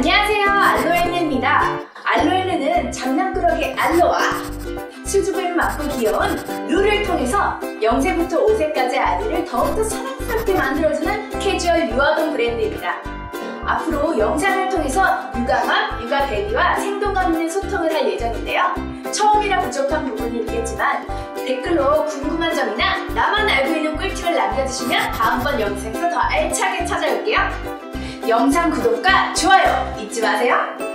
안녕하세요, 알로엘레입니다. 알로엘레는 장난꾸러기 알로와 수줍음이 많고 귀여운 루를 통해서 0세부터 5세까지 아이들을 더욱더 사랑스럽게 만들어주는 캐주얼 유아동 브랜드입니다. 앞으로 영상을 통해서 육아맘, 육아 대비와 생동감 있는 소통을 할 예정인데요. 처음이라 부족한 부분이 있겠지만 댓글로 궁금한 점이나 나만 알고 있는 꿀팁을 남겨주시면 다음번 영상에서 더 알차게 찾아올게요. 영상 구독과 좋아요 잊지 마세요.